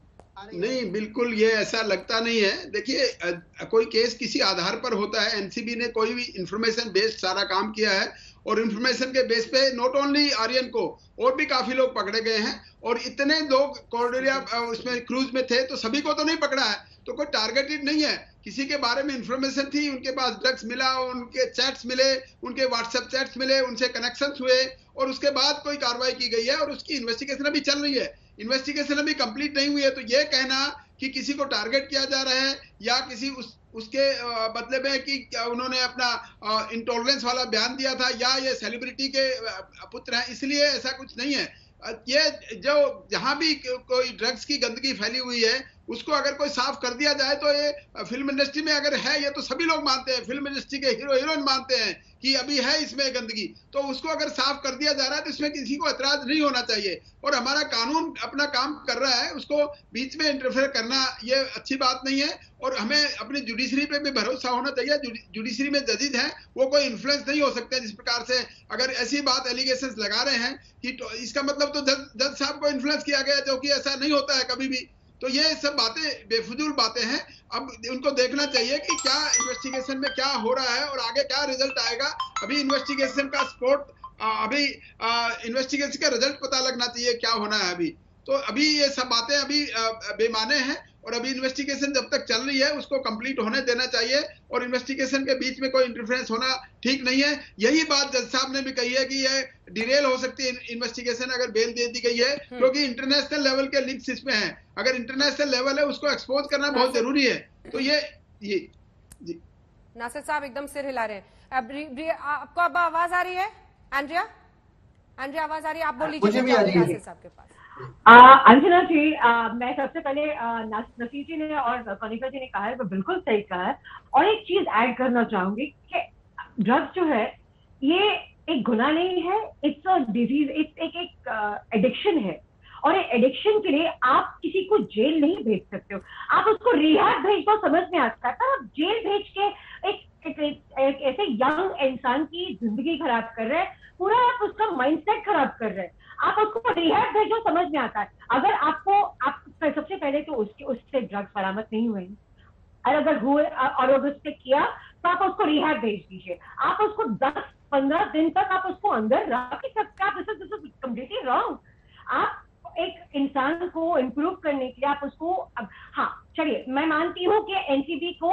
F: नहीं, बिल्कुल ये ऐसा लगता नहीं है। देखिए, कोई केस किसी आधार पर होता है। एनसीबी ने कोई भी इंफॉर्मेशन बेस्ड सारा काम किया है और इंफॉर्मेशन के बेस पे नॉट ओनली आर्यन को और भी काफी लोग पकड़े गए हैं और इतने लोग कॉर्डेलिया उसमें क्रूज में थे तो सभी को तो नहीं पकड़ा है, तो कोई टारगेटेड नहीं है। किसी के बारे में इंफॉर्मेशन थी, उनके पास ड्रग्स मिला, उनके चैट्स मिले, उनके व्हाट्सएप चैट्स मिले, उनसे कनेक्शंस हुए और उसके बाद कोई कार्रवाई की गई है और उसकी इन्वेस्टिगेशन अभी चल रही है। इन्वेस्टिगेशन अभी कंप्लीट नहीं हुई है, तो ये कहना कि किसी को टारगेट किया जा रहा है या किसी उस उसके बदले में कि उन्होंने अपना इंटॉलरेंस वाला बयान दिया था या ये सेलिब्रिटी के पुत्र हैं इसलिए, ऐसा कुछ नहीं है। ये जो जहां भी कोई ड्रग्स की गंदगी फैली हुई है उसको अगर कोई साफ कर दिया जाए तो ये फिल्म इंडस्ट्री में अगर है, ये तो सभी लोग मानते हैं, फिल्म इंडस्ट्री के हीरो हीरोइन मानते हैं कि अभी है इसमें गंदगी, तो उसको अगर साफ कर दिया जा रहा है तो इसमें किसी को एतराज नहीं होना चाहिए। और हमारा कानून अपना काम कर रहा है, उसको बीच में इंटरफेयर करना ये अच्छी बात नहीं है और हमें अपनी जुडिशरी पे भी भरोसा होना चाहिए। जुडिशरी में जजेस हैं, वो कोई इन्फ्लुएंस नहीं हो सकते। जिस प्रकार से अगर ऐसी बात एलिगेशंस लगा रहे हैं कि तो इसका मतलब तो जज जज साहब को इन्फ्लुएंस किया गया, जो कि ऐसा नहीं होता है कभी भी। तो ये सब बातें बेफजूल बातें हैं। अब उनको देखना चाहिए कि क्या इन्वेस्टिगेशन में क्या हो रहा है और आगे क्या रिजल्ट आएगा। अभी इन्वेस्टिगेशन का स्पोर्ट अभी इन्वेस्टिगेशन का रिजल्ट पता लगना चाहिए क्या होना है अभी। तो अभी ये सब बातें अभी बेमाने हैं और अभी इन्वेस्टिगेशन जब तक चल रही है उसको कंप्लीट होने देना चाहिए और इन्वेस्टिगेशन के बीच में कोई इंटरफेरेंस होना ठीक नहीं है। यही बात जज साहब ने भी कही है कि ये डिरेल हो सकती है इन्वेस्टिगेशन अगर बेल दे दी गई है, क्योंकि इंटरनेशनल लेवल के लिंक्स इसमें हैं। अगर इंटरनेशनल लेवल है उसको एक्सपोज करना बहुत जरूरी है। तो ये ये जी
A: नासिर साहब एकदम सिर हिला रहे हैं। अब आपको अब आवाज आ रही है? एंड्रिया एंड्रिया आवाज आ रही है? आप बोल लीजिए नासिर साहब के पास।
G: अंजना जी, आ, मैं सबसे पहले नसीर जी ने और कनिका जी ने कहा है, वो बिल्कुल सही कहा है। और एक चीज ऐड करना चाहूंगी कि ड्रग्स जो है ये एक गुनाह नहीं है, इट्स अ डिजीज, इट्स एक एक एडिक्शन है। और एडिक्शन के लिए आप किसी को जेल नहीं भेज सकते हो, आप उसको रिहाब भेज दो, समझ में आता है। आप जेल भेज के एक, एक, एक, एक ऐसे यंग इंसान की जिंदगी खराब कर रहे हैं, पूरा आप उसका माइंडसेट खराब कर रहे हैं। आप उसको रिहाब भेजो, समझ में आता है। अगर आपको आप सबसे पहले तो उसके उससे ड्रग्स बरामद नहीं हुए, और अगर हुए और अगर उसने किया तो आप उसको रिहाब भेज दीजिए। आप उसको दस पंद्रह दिन तक आप उसको अंदर रख ही सकते हैं। This is this is completely wrong. आप एक इंसान को इम्प्रूव करने के लिए आप उसको, हाँ चलिए मैं मानती हूँ कि एनसीबी को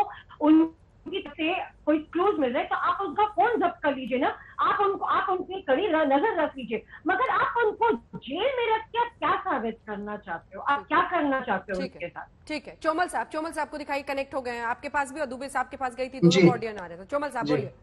G: उनकी तरफ से कोई क्लूज मिल रहा है तो आप उनका फोन जब्त कर लीजिए ना, आप उनको आप उनकी कड़ी नजर रख लीजिए, मगर आप उनको जेल में रख के क्या साबित करना चाहते हो, आप क्या करना चाहते हो उनके साथ?
A: ठीक है, चोमल साहब, चोमल साहब को दिखाई कनेक्ट हो गए हैं, आपके पास भी और दुबे साहब के पास गई थी, दोनों ऑडियंस आ रहे थे। चोमल साहब बोलिए।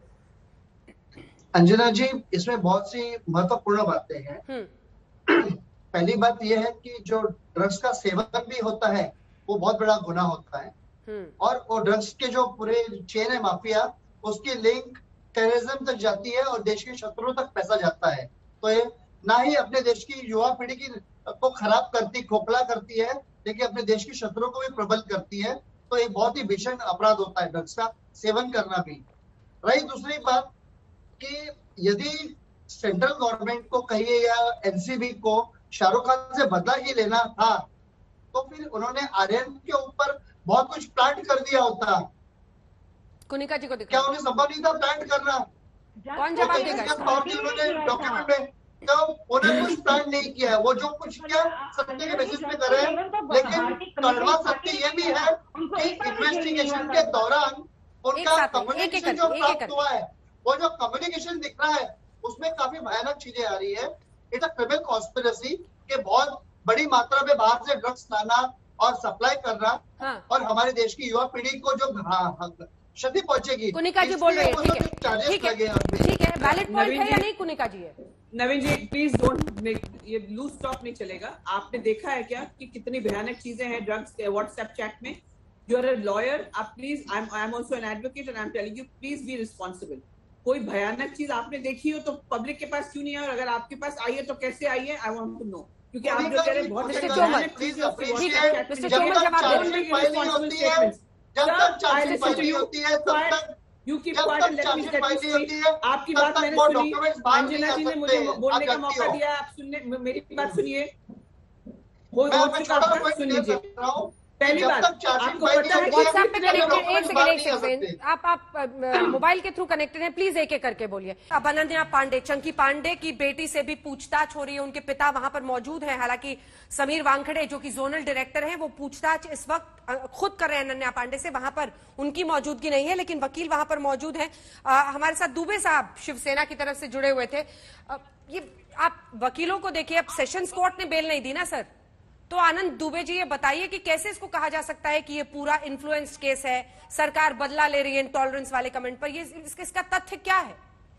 I: अंजना जी, इसमें बहुत सी महत्वपूर्ण बातें हैं। पहली बात यह है कि जो ड्रग्स का सेवन भी होता है वो बहुत बड़ा गुनाह होता है, और वो ड्रग्स के जो पूरे चेन है माफिया, उसकी लिंक टेररिज्म तक जाती है और देश के शत्रुओं तक पैसा जाता है। तो ये ना ही अपने देश की युवा पीढ़ी की को खराब करती, खोखला करती है, लेकिन अपने देश के शत्रुओं को भी प्रबल करती है। तो एक बहुत ही भीषण अपराध होता है ड्रग्स का सेवन करना भी। रही दूसरी बात कि यदि सेंट्रल गवर्नमेंट को कहिए या एनसीबी को शाहरुख खान से बदला ही लेना था तो फिर उन्होंने आर्यन के ऊपर बहुत कुछ प्लान कर दिया होता।
A: कुनिका जी को दिखा,
I: क्या उन्हें संभव नहीं था प्लान करना?
A: कौन जवाब देगा?
I: उन्होंने डॉक्यूमेंट में तो उन्होंने कुछ प्लान नहीं किया है। वो जो कुछ किया सत्य के बेसिस पे कर रहे हैं, लेकिन कड़वा सत्य ये भी है कि इन्वेस्टिगेशन के दौरान उनका कम्युनिकेशन जो प्राप्त हुआ है, वो जो कम्युनिकेशन दिख रहा है उसमें काफी भयानक चीजें आ रही है। इट्स अ क्रिमिनल कॉन्स्पिरेसी के बहुत बड़ी मात्रा में बाहर से ड्रग्स लाना और सप्लाई करना, हाँ। और हमारे देश की युवा पीढ़ी को जो क्षति पहुंचेगी।
A: कुनिका जी बोल रहे हैं, ठीक है, ठीक है, ठीक है, वैलिड पॉइंट है या नहीं? कुनिका जी है।
E: Naveen ji please don't make ये लूज टॉक नहीं चलेगा। आपने देखा है क्या कि कितनी भयानक चीजें हैं ड्रग्स के व्हाट्सएप चैट में? यू आर अ लॉयर, आप please, I am I am also an advocate and I am telling you please be responsible. कोई भयानक चीज आपने देखी हो तो पब्लिक के पास क्यों नहीं है, और अगर आपके पास आई है तो कैसे आई है? आई वांट टू नो, क्योंकि आप जो कह रहे हैं बहुत
A: मिस्टर चोमल, ठीक है, मिस्टर चोमल जवाब दे।
E: You keep quiet and let me get this straight. आपकी बात मैंने सुनी, अंजना जी ने मुझे बोलने का मौका दिया, आप सुनने, मेरी बात सुनिए। हो
I: मैं
E: हो
I: मैं
E: चुका
I: छोटा
E: है,
I: पॉइंट
E: सुन
I: क्लियर
E: लीजिए।
I: कर रहा हूँ।
E: पहली
I: जब
E: बात,
I: तक चार्जशीट
E: आपको
I: फाइल
E: पता है
I: नहीं
E: कि
I: होगी,
A: व्हाट्सएप पे
I: किसी भी
A: कनेक्टेड,
I: डॉक्यूमेंट
A: एक सेकंड
I: बात
A: एक
I: नहीं कर
A: सेकंड
I: सकते।
A: आप आप अ, मोबाइल के थ्रू कनेक्टेड हैं, प्लीज एक एक करके बोलिए। अब अनन्या पांडे, चंकी पांडे की बेटी से भी पूछताछ हो रही है, उनके पिता वहां पर मौजूद हैं। हालांकि समीर वानखड़े जो कि जोनल डायरेक्टर हैं, वो पूछताछ इस वक्त अ, खुद कर रहे हैं अनन्या पांडे से, वहां पर उनकी मौजूदगी नहीं है, लेकिन वकील वहां पर मौजूद हैं। अ, हमारे साथ दुबे साहब शिवसेना की तरफ से जुड़े हुए थे। अ, ये आप वकीलों को देखिए, अब सेशंस कोर्ट ने बेल नहीं दी ना सर, तो आनंद दुबे जी ये बताइए कि कैसे इसको कहा जा सकता है कि ये पूरा इन्फ्लुएंस केस है, सरकार बदला ले रही है इंटॉलरेंस वाले कमेंट पर, ये इसका, इसका तथ्य क्या है?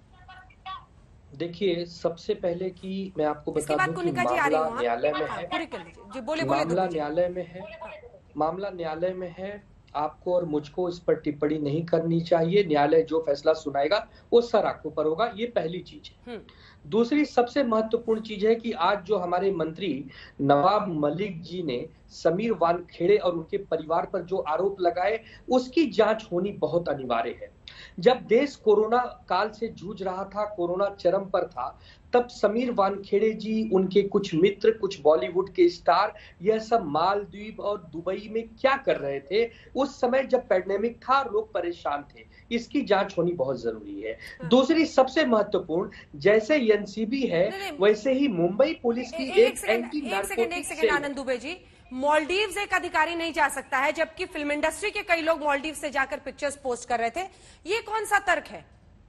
J: देखिए, सबसे पहले कि मैं आपको बता दूं कि मामला न्यायालय में है,
A: जी बोले बोले
J: मामला न्यायालय में है, मामला न्यायालय में है। आपको और मुझको इस पर टिप्पणी नहीं करनी चाहिए। न्यायालय जो फैसला सुनाएगा वो सर आंखों पर होगा, ये पहली चीज है। दूसरी सबसे महत्वपूर्ण चीज है कि आज जो हमारे मंत्री नवाब मलिक जी ने समीर वानखेड़े और उनके परिवार पर जो आरोप लगाए, उसकी जांच होनी बहुत अनिवार्य है। जब देश कोरोना काल से जूझ रहा था, कोरोना चरम पर था, तब समीर वानखेड़े जी, उनके कुछ मित्र, कुछ बॉलीवुड के स्टार, यह सब मालदीव और दुबई में क्या कर रहे थे उस समय जब पैंडेमिक था, लोग परेशान थे। इसकी जांच होनी बहुत जरूरी है। दूसरी सबसे महत्वपूर्ण, जैसे एनसीबी है वैसे ही मुंबई पुलिस की एक anti narcotic cell.
A: Anand Dubey ji, Maldives एक अधिकारी नहीं जा सकता है, जबकि फिल्म इंडस्ट्री के कई लोग मालदीव से जाकर पिक्चर्स पोस्ट कर रहे थे, ये कौन सा तर्क है?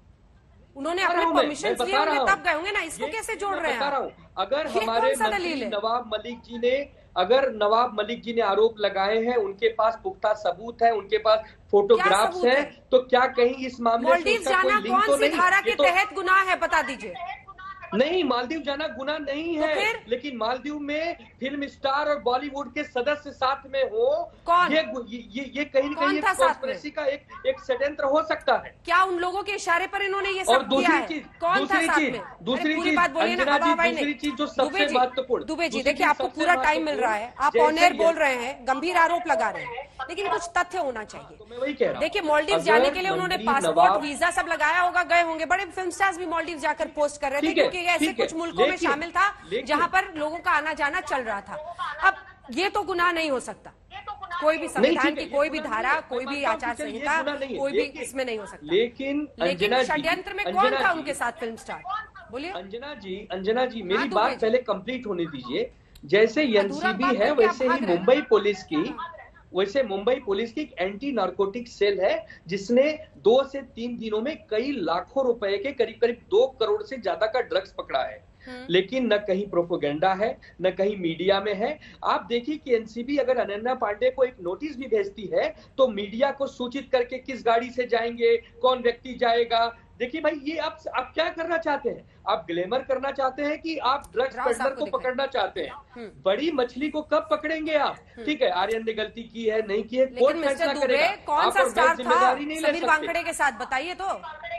A: उन्होंने अपने परमिशन लिए होंगे तब गए होंगे ना, इसको कैसे जोड़ रहे हैं?
J: अगर हमारे मंत्री नवाब मलिक जी ने अगर नवाब मलिक जी ने आरोप लगाए हैं, उनके पास पुख्ता सबूत है, उनके पास फोटोग्राफ्स है, तो क्या कहीं इस मामले से उसका कोई लिंक तो नहीं?
A: धारा के तहत गुनाह है, बता दीजिए।
J: नहीं, मालदीव जाना गुनाह नहीं है, तो लेकिन मालदीव में फिल्म स्टार और बॉलीवुड के सदस्य साथ में हो,
A: कौन?
J: ये ये ये कहीं न कहीं एक कॉन्स्पिरेसी का एक एक षड्यंत्र हो सकता है।
A: क्या उन लोगों के इशारे पर इन्होंने ये सब
J: और दूसरी चीज,
A: कौन था साथ में?
J: दूसरी चीज, अंजना जी, दूसरी चीज जो सबसे महत्वपूर्ण,
A: दुबे जी देखिए, आपको पूरा टाइम मिल रहा है, आप ऑन एयर बोल रहे हैं, गंभीर आरोप लगा रहे हैं, लेकिन कुछ तथ्य होना चाहिए।
J: तो मैं वही कह रहा हूं,
A: देखिए, मालदीव जाने के लिए उन्होंने पासपोर्ट, वीजा सब लगाया होगा, गए होंगे। बड़े फिल्म स्टार्स भी मालदीव जाकर पोस्ट कर रहे थे, क्योंकि ऐसे कुछ मुल्कों में शामिल था जहां पर लोगों का आना जाना चल रहा था। अब ये तो गुनाह नहीं हो सकता, कोई भी संविधान की कोई भी धारा, कोई भी आचार संहिता, कोई भी इसमें नहीं हो सकता।
J: लेकिन
A: लेकिन षड्यंत्र में कौन था उनके साथ फिल्म स्टार? बोलिए
J: अंजना जी। अंजना जी, मेरी बात पहले कंप्लीट होने दीजिए। जैसे एनसीबी है वैसे ही मुंबई पुलिस की वैसे मुंबई पुलिस की एक एंटी नार्कोटिक सेल है, जिसने दो से तीन दिनों में कई लाखों रुपए के करीब करीब दो करोड़ से ज्यादा का ड्रग्स पकड़ा है। लेकिन न कहीं प्रोपोगेंडा है, न कहीं मीडिया में है। आप देखिए कि एनसीबी अगर अनन्या पांडे को एक नोटिस भी भेजती है तो मीडिया को सूचित करके किस गाड़ी से जाएंगे, कौन व्यक्ति जाएगा। देखिए भाई, ये आप आप क्या करना चाहते हैं? आप ग्लैमर करना चाहते हैं कि आप ड्रग्स पेडलर को पकड़ना चाहते हैं? बड़ी मछली को कब पकड़ेंगे आप? ठीक है, आर्यन ने गलती की है, नहीं की है, कोर्ट फैसला करेगा।
A: कौन सा स्टार था समीर वानखड़े के साथ, बताइए तो।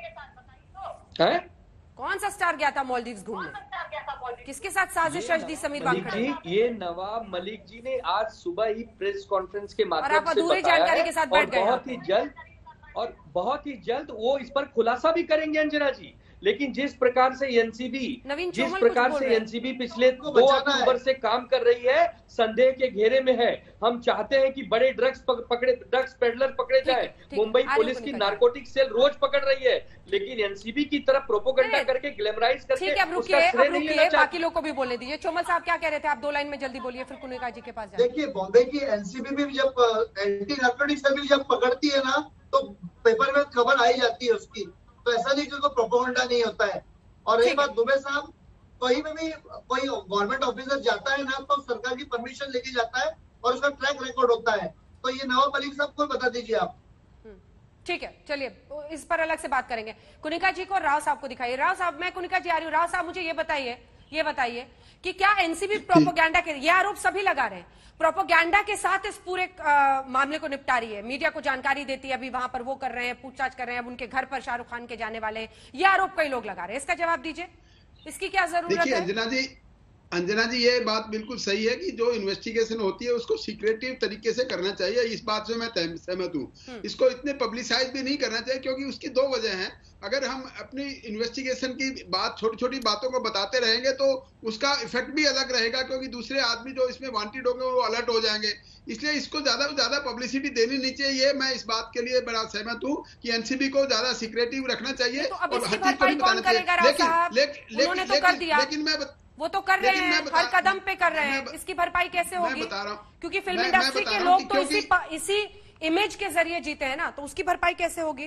J: है
A: कौन सा स्टार गया था मालदीव्स घूमने? किसके साथ साजिश रच समीर वानखड़े?
J: जी, ये नवाब मलिक जी ने आज सुबह ही प्रेस कॉन्फ्रेंस के माध्यम से बताया
A: जानकारी के साथ बैठ गए।
J: बहुत ही जल्द और बहुत ही जल्द वो इस पर खुलासा भी करेंगे अंजना जी। लेकिन जिस प्रकार से एनसीबी जिस प्रकार से एनसीबी पिछले दो अक्टूबर से काम कर रही है, संदेह के घेरे में है। हम चाहते हैं कि बड़े ड्रग्स पकड़े ड्रग्स पेडलर पकड़े जाए। मुंबई पुलिस की नारकोटिक सेल रोज पकड़ रही है, लेकिन एनसीबी की तरफ प्रोपोगंडा करके ग्लैमराइज करके उसका श्रेय नहीं लेना चाहते।
A: बाकी लोग को भी बोलने दीजिए। चोमल साहब क्या कह रहे थे? आप दो लाइन में जल्दी बोलिए, फिर कुनिका जी के पास जाए।
I: देखिए, बॉम्बे की एनसीबी भी जब एंटी नारकोटिक सेल भी जब पकड़ती है ना, तो पेपर में खबर आई जाती है उसकी। तो ऐसा नहीं कि कोई प्रोपोगंडा नहीं होता है। और रही बात दुबे साहब, कहीं में भी कोई गवर्नमेंट ऑफिसर जाता है ना, तो सरकार की परमिशन लेके जाता है और उसका ट्रैक रिकॉर्ड होता है। तो ये नवाब मलिक साहब को बता दीजिए आप।
A: ठीक है, चलिए इस पर अलग से बात करेंगे। कुनिका जी को, राव साहब को दिखाइए। राव साहब, मैं कुनिका जी आ रही हूँ। राव साहब, मुझे ये बताइए ये बताइए कि क्या एनसीबी प्रोपोगंडा के, ये आरोप सभी लगा रहे हैं, प्रोपोगंडा के साथ इस पूरे आ, मामले को निपटा रही है, मीडिया को जानकारी देती है, अभी वहां पर वो कर रहे हैं, पूछताछ कर रहे हैं, अब उनके घर पर शाहरुख खान के जाने वाले हैं, ये आरोप कई लोग लगा रहे हैं। इसका जवाब दीजिए, इसकी क्या जरूरत है?
F: देखिए अंजना जी, अंजना जी, ये बात बिल्कुल सही है कि जो इन्वेस्टिगेशन होती है उसको सीक्रेटिव तरीके से करना चाहिए। इस बात से मैं सहमत हूँ। इसको इतने पब्लिसाइज भी नहीं करना चाहिए, क्योंकि उसकी दो वजह हैं। अगर हम अपनी इन्वेस्टिगेशन की बात, छोटी छोटी बातों को बताते रहेंगे तो उसका इफेक्ट भी अलग रहेगा, क्योंकि दूसरे आदमी जो इसमें वांटेड होंगे वो अलर्ट हो जाएंगे। इसलिए इसको ज्यादा से ज्यादा पब्लिसिटी देनी नहीं चाहिए। मैं इस बात के लिए बड़ा सहमत हूँ कि एनसीबी को ज्यादा सीक्रेटिव रखना चाहिए
A: तो अब
F: और
A: इसकी
F: हर चीज को
A: भरपाई
F: भी
A: कौन
F: बताना चाहिए।
A: करेगा, राव
F: लेकिन
A: साहब?
F: लेकिन
A: उन्होंने तो कर दिया।
F: लेकिन मैं बत...
A: वो तो कर रहे
F: लेकिन मैं
A: हैं,
F: बता-
A: हर कदम पे कर रहे हैं।
F: मैं ब-
A: इसकी भरपाई कैसे
F: मैं
A: होगी?
F: बता रहा हूँ।
A: क्योंकि फिल्म
F: मैं- मैं
A: इंडस्ट्री
F: बता
A: के
F: रहा हूँ
A: लोग
F: कि
A: तो इसी
F: क्योंकि-
A: पा- इसी इमेज के जरिए जीते हैं ना, तो उसकी भरपाई कैसे होगी?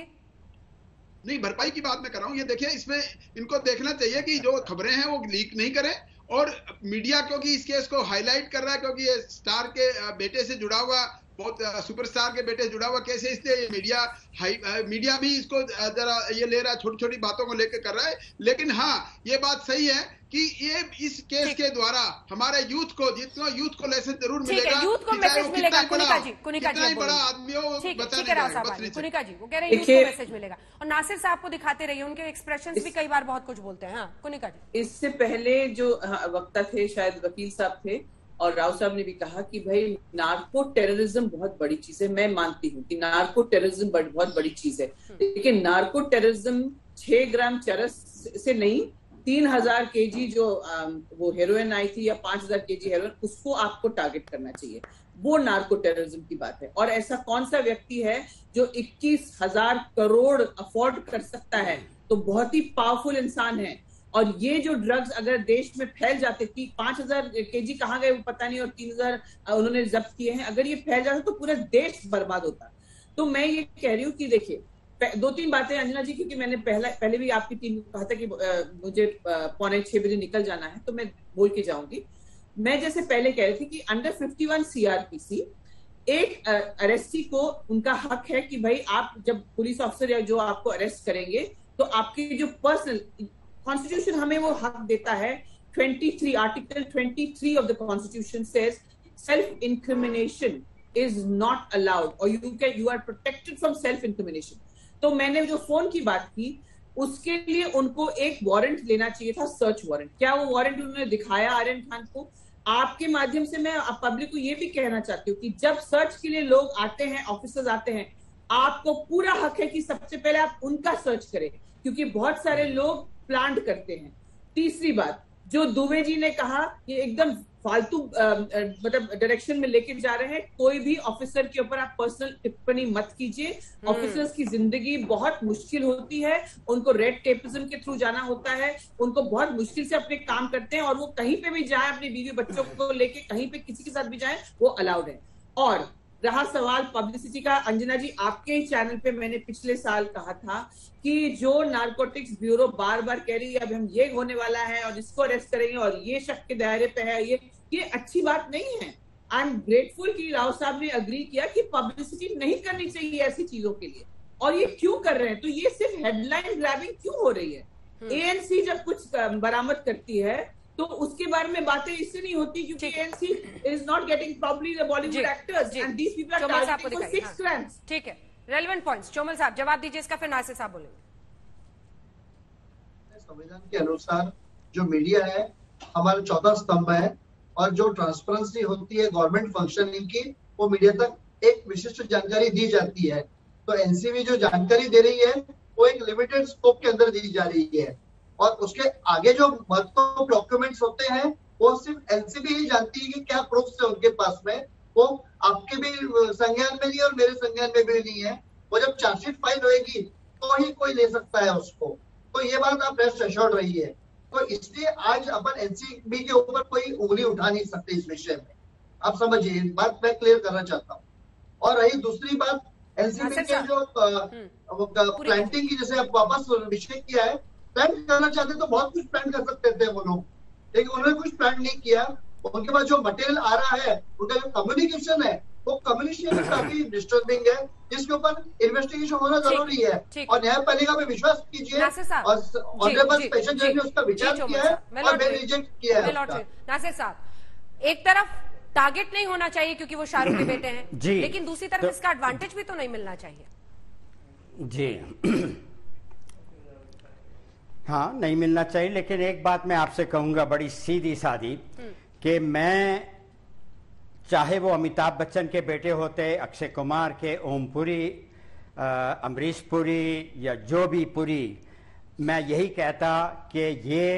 F: नहीं, भरपाई की बात मैं कर रहा हूँ। ये देखिए, इसमें इनको देखना चाहिए कि जो खबरें हैं वो लीक नहीं करें, और मीडिया क्योंकि इस केस को हाईलाइट कर रहा है, क्योंकि ये स्टार के बेटे से जुड़ा हुआ, बहुत सुपरस्टार के बेटे से जुड़ा हुआ केस है, इसलिए मीडिया हाई मीडिया भी इसको जरा ये ले रहा है, छोटी छोटी बातों को लेकर कर रहा है। लेकिन हाँ, ये बात सही है कि ये इस केस के द्वारा हमारे यूथ को, जितना यूथ को लेसन जरूर मिलेगा,
A: यूथ को मैसेज मिलेगा। कुनिका जी, कुनिका जी
F: बड़ा आदमी हो,
A: ठीक
F: बचा
A: ठीक है, राव साहब,
F: नहीं
A: कुनिका जी वो कह रहे हैं यूथ को मैसेज मिलेगा। और नासिर साहब को दिखाते रहिए, उनके एक्सप्रेशंस भी कई बार बहुत कुछ बोलते हैं। हाँ, कुनिका जी।
E: इससे पहले जो वक्ता थे, शायद वकील साहब थे, और राव साहब ने भी कहा कि भाई नार्को टेररिज्म बहुत बड़ी चीज है। मैं मानती हूँ कि नार्को टेररिज्म बहुत बड़ी चीज है, लेकिन नार्को टेररिज्म छह ग्राम चरस से नहीं, तीन हजार के जी जो वो हेरोइन आई थी या पांच हजार के जी हेरोइन, उसको आपको टारगेट करना चाहिए। वो नार्को टेररिज्म की बात है। और ऐसा कौन सा व्यक्ति है जो इक्कीस हजार करोड़ अफोर्ड कर सकता है? तो बहुत ही पावरफुल इंसान है। और ये जो ड्रग्स अगर देश में फैल जाते थी, पांच हजार के जी कहाँ गए वो पता नहीं, और तीन हजार उन्होंने जब्त किए हैं, अगर ये फैल जाता तो पूरा देश बर्बाद होता। तो मैं ये कह रही हूँ कि देखिए, दो तीन बातें अंजना जी, क्योंकि मैंने पहला पहले भी आपकी टीम को कहा था कि आ, मुझे पौने छह बजे निकल जाना है, तो मैं बोल के जाऊंगी। मैं जैसे पहले कह रही थी कि अंडर फिफ्टी वन सीआरपीसी एक अरेस्टी को उनका हक है कि भाई आप जब पुलिस ऑफिसर या जो आपको अरेस्ट करेंगे, तो आपके जो पर्सनल, कॉन्स्टिट्यूशन हमें वो हक देता है, तेईस आर्टिकल तेईस of the constitution says self incrimination is not allowed, और you can you are protected from self incrimination. तो मैंने जो फोन की बात की, उसके लिए उनको एक वारंट लेना चाहिए था, सर्च वारंट। क्या वो वारंट उन्होंने दिखाया आर्यन खान को? आपके माध्यम से मैं पब्लिक को ये भी कहना चाहती हूँ कि जब सर्च के लिए लोग आते हैं, ऑफिसर्स आते हैं, आपको पूरा हक है कि सबसे पहले आप उनका सर्च करें, क्योंकि बहुत सारे लोग प्लांट करते हैं। तीसरी बात, जो दुबे जी ने कहा, ये एकदम फालतू मतलब डायरेक्शन में लेके जा रहे हैं। कोई भी ऑफिसर के ऊपर आप पर्सनल टिप्पणी मत कीजिए। ऑफिसर्स की जिंदगी बहुत मुश्किल होती है, उनको रेड टेपिज्म के थ्रू जाना होता है, उनको बहुत मुश्किल से अपने काम करते हैं, और वो कहीं पे भी जाए, अपनी बीवी बच्चों को लेके कहीं पे किसी के साथ भी जाए, वो अलाउड है। और रहा सवाल पब्लिसिटी का, अंजना जी आपके ही चैनल पे मैंने पिछले साल कहा था कि जो नारकोटिक्स ब्यूरो बार बार कह रही है अब हम ये होने वाला है और इसको अरेस्ट करेंगे और ये शक के दायरे पे है, ये ये अच्छी बात नहीं है। आई एम ग्रेटफुल कि राव साहब ने अग्री किया कि पब्लिसिटी नहीं करनी चाहिए ऐसी चीजों के लिए। और ये क्यों कर रहे हैं? तो ये सिर्फ हेडलाइन ग्रैबिंग क्यों हो रही है? एएनसी जब कुछ बरामद करती है तो उसके बारे में बातें इससे नहीं होती क्योंकि ANC is not getting properly the Bollywood actors and these people are targeting for six grams.
A: ठीक है, रेलेवेंट पॉइंट्स। चोमल साहब जवाब दीजिए इसका, फिर नासिर साहब बोलेंगे।
I: संविधान के अनुसार जो मीडिया है हमारा चौथा स्तंभ है, और जो ट्रांसपेरेंसी होती है गवर्नमेंट फंक्शनिंग की, वो मीडिया तक एक विशिष्ट जानकारी दी जाती है। तो एनसीबी जो जानकारी दे रही है वो एक लिमिटेड स्कोप के अंदर दी जा रही है, और उसके आगे जो महत्वपूर्ण डॉक्यूमेंट्स होते हैं वो सिर्फ एनसीबी ही जानती है कि क्या प्रूफ्स है उनके पास में। वो आपके भी संज्ञान में नहीं और मेरे संज्ञान में भी नहीं है। वो जब चार्जशीट फाइल होगी तो ही कोई ले सकता है उसको। तो ये बात आप रेस्ट एश्योर्ड रही है। तो इसलिए आज अपन एनसीबी के ऊपर कोई उंगली उठा नहीं सकते इस विषय में। आप समझिए, बात मैं क्लियर करना चाहता हूँ। और रही दूसरी बात, एनसीबी के जो प्लांटिंग की, जैसे आप वापस विषय किया है, प्लान करना चाहते तो बहुत कुछ प्लान कर सकते थे वो लोग, लेकिन उन्होंने कुछ प्लान नहीं किया। उनके पास जो मटेरियल आ रहा है, उनका जो कम्युनिकेशन है, वो कम्युनिकेशन काफी डिस्टर्बिंग है, जिसके ऊपर इन्वेस्टिगेशन होना जरूरी है। और न्यायपालिका में विश्वास कीजिए, और ऑनरेबल स्पेशल जज ने उसका विचार किया है और मैंने रिजेक्ट किया है।
A: नासिर साहब, एक तरफ टारगेट नहीं होना चाहिए क्योंकि वो शाहरुख के बेटे हैं, लेकिन दूसरी तरफ इसका एडवांटेज भी तो नहीं मिलना चाहिए।
H: जी हाँ, नहीं मिलना चाहिए, लेकिन एक बात मैं आपसे कहूंगा बड़ी सीधी सादी कि मैं, चाहे वो अमिताभ बच्चन के बेटे होते, अक्षय कुमार के, ओम पुरी, अमरीश पुरी या जो भी पुरी, मैं यही कहता कि ये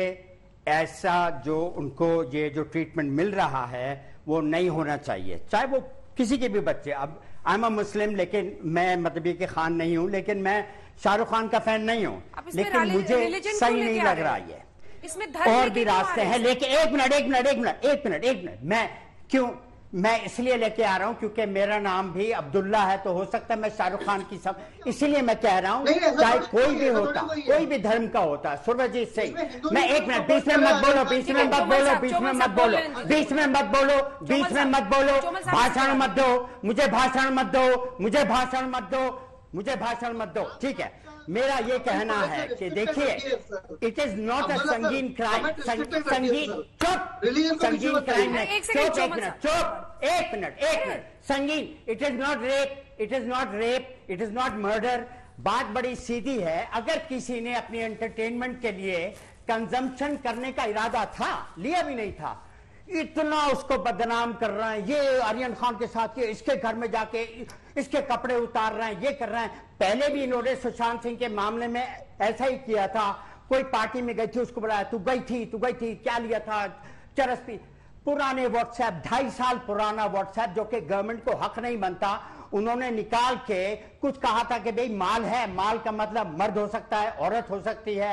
H: ऐसा जो उनको ये जो ट्रीटमेंट मिल रहा है वो नहीं होना चाहिए, चाहे वो किसी के भी बच्चे। अब आई एम अ मुस्लिम, लेकिन मैं मतलब ये कि खान नहीं हूं, लेकिन मैं शाहरुख खान का फैन नहीं हूं, लेकिन मुझे सही नहीं लग रहा ये।
A: इसमें
H: और भी रास्ते हैं, लेकिन एक मिनट एक मिनट एक मिनट एक मिनट एक मिनट मैं क्यों मैं इसलिए लेके आ रहा हूं क्योंकि मेरा नाम भी अब्दुल्ला है, तो हो सकता है मैं शाहरुख खान की सब, इसीलिए मैं कह रहा हूं चाहे कोई भी होता, कोई भी धर्म का होता। सुरजीत सिंह, मैं एक मिनट, बीच में मत बोलो, बीच में मत बोलो, बीच में मत बोलो, बीच में मत बोलो, बीच में मत बोलो, भाषण मत दो मुझे, भाषण मत दो मुझे, भाषण मत दो मुझे, भाषण मत दो, ठीक है। मेरा ये कहना है कि देखिए, इट इज नॉट अ संगीन क्राइम, संगीन चुप, संगीन क्राइम है, चुप एक मिनट, चुप एक मिनट एक मिनट, संगीन, it is not rape, it is not rape, it is not murder. बात बड़ी सीधी है, अगर किसी ने अपने एंटरटेनमेंट के लिए कंजम्पशन करने का इरादा था, लिया भी नहीं था, इतना उसको बदनाम कर रहे हैं, ये आर्यन खान के साथ, ये इसके घर में जाके इसके कपड़े उतार रहे हैं, ये कर रहे हैं। पहले भी इन्होंने सुशांत सिंह के मामले में ऐसा ही किया था, कोई पार्टी में गई थी, उसको बुलाया, तू गई थी तू गई थी क्या लिया था, चरस पी, पुराने व्हाट्सएप, ढाई साल पुराना व्हाट्सएप जो कि गवर्नमेंट को हक नहीं बनता, उन्होंने निकाल के कुछ कहा था कि भाई माल है, माल का मतलब मर्द हो सकता है, औरत हो सकती है,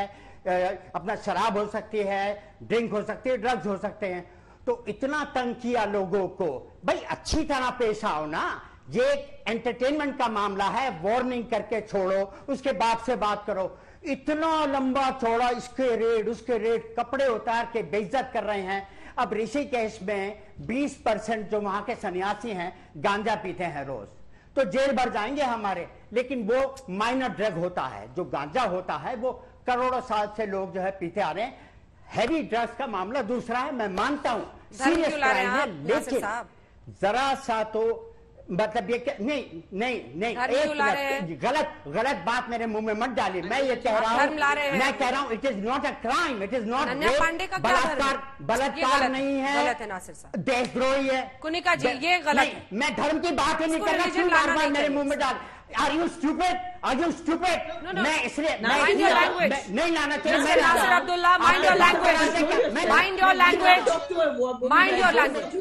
H: अपना शराब हो सकती है, ड्रिंक हो सकती है, ड्रग्स हो सकते हैं। तो इतना तंग किया लोगों को, भाई अच्छी तरह पेश आओ ना, ये एंटरटेनमेंट का मामला है, वार्निंग करके छोड़ो, उसके बाप से बात करो। इतना लंबा चौड़ा इसके रेट उसके रेट, कपड़े उतार के बेइज्जत कर रहे हैं। अब ऋषिकेश में बीस परसेंट जो वहां के सन्यासी हैं गांजा पीते हैं रोज, तो जेल भर जाएंगे हमारे, लेकिन वो माइनर ड्रग होता है, जो गांजा होता है वो करोड़ों साल से लोग जो है पीते आ रहे हैं। हैवी ड्रग्स का मामला दूसरा है, मैं मानता हूं सीरियस क्राइम है, लेकिन जरा सा तो मतलब ये नहीं नहीं नहीं एक गलत गलत बात मेरे मुंह में मत डालिए। मैं ये कह रहा हूँ मैं कह रहा हूँ it is not a crime, it is not बलात्कार, बलात्कार नहीं है, देशद्रोही है।
A: कुनिका जी ये गलत,
H: मैं धर्म की बात ही नहीं कर रहा, क्यों बार बार मेरे मुंह में डाल, Are you stupid? Are you stupid?
A: No, no.
H: मैं इसलिए
A: Mind your language.
H: नहीं लाना चाहिए।
A: Nasir Nasir Abdullah, mind your language. Mind your language. Mind your language.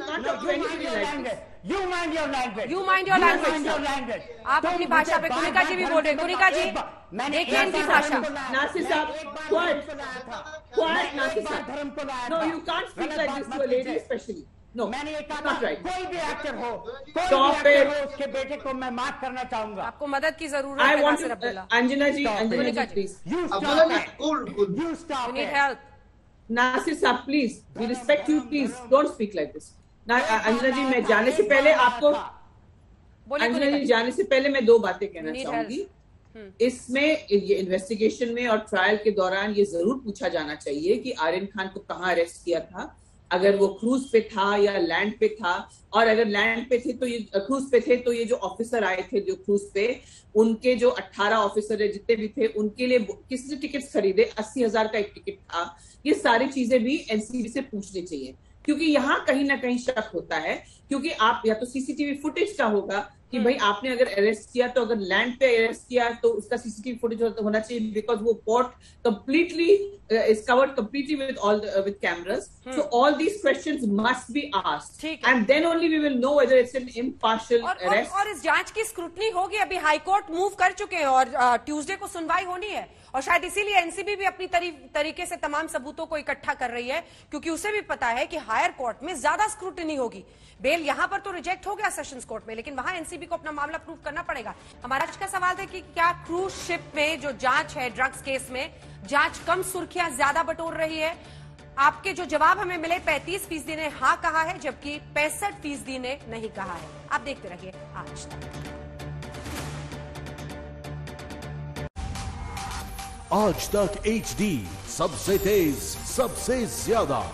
H: You mind your language.
A: You mind your language. आप अपनी भाषा पे, कुनिका जी भी बोल रहे हैं। कुनिका जी देखिए इनकी भाषा।
E: नासिर साहब, quiet, quiet, नासिर साहब. No, you can't speak like this to a lady, especially. No,
H: मैंने ये कहा
E: not right.
H: कोई भी एक्टर हो, कोई भी एक्टर हो, उसके बेटे को मैं माफ करना चाहूंगा।
A: आपको मदद की जरूरत
E: है।
A: I
E: want
A: Nasir Abdullah.
E: Anjana ji, Anjana ji, please.
H: You stop it. You stop
A: You need
H: it.
A: help.
E: Nasir साहब, please, we respect you, please, don't speak like this. ना अंजना जी, मैं जाने से पहले आपको, अंजना जी जाने से पहले मैं दो बातें कहना चाहूंगी। इसमें ये इन्वेस्टिगेशन में और ट्रायल के दौरान ये जरूर पूछा जाना चाहिए कि आर्यन खान को कहाँ अरेस्ट किया था, अगर वो क्रूज पे था या लैंड पे था, और अगर लैंड पे थे तो ये क्रूज पे थे तो ये जो ऑफिसर आए थे जो क्रूज पे, उनके जो अठारह ऑफिसर है जितने भी थे, उनके लिए किसी से टिकट्स खरीदे, अस्सी हजार का एक टिकट था। ये सारी चीजें भी एनसीबी से पूछनी चाहिए, क्योंकि यहाँ कहीं ना कहीं शक होता है, क्योंकि आप या तो सीसीटीवी फुटेज का होगा कि भाई आपने अगर अरेस्ट किया तो अगर लैंड पे अरेस्ट किया तो उसका सीसीटीवी फुटेज होना चाहिए, बिकॉज वो port completely is covered completely with all with cameras. So all these questions must be asked and then only we will know whether it's an impartial arrest.
A: और इस जांच की स्क्रूटनी होगी, अभी high court move कर चुके हैं और ट्यूसडे को सुनवाई होनी है, और शायद इसीलिए एनसीबी भी अपनी तरी, तरीके से तमाम सबूतों को इकट्ठा कर रही है, क्योंकि उसे भी पता है कि हायर कोर्ट में ज्यादा स्क्रूटनी होगी। बेल यहां पर तो रिजेक्ट हो गया सेशंस कोर्ट में, लेकिन वहां एनसीबी को अपना मामला प्रूव करना पड़ेगा। हमारा आज का सवाल था कि क्या क्रूज शिप में जो जांच है ड्रग्स केस में, जांच कम सुर्खियां ज्यादा बटोर रही है? आपके जो जवाब हमें मिले, पैंतीस फीसदी ने हाँ कहा है, जबकि पैंसठ फीसदी ने नहीं कहा है। आप देखते रहिए आज तक।
K: आज तक एच डी, सबसे तेज, सबसे ज्यादा।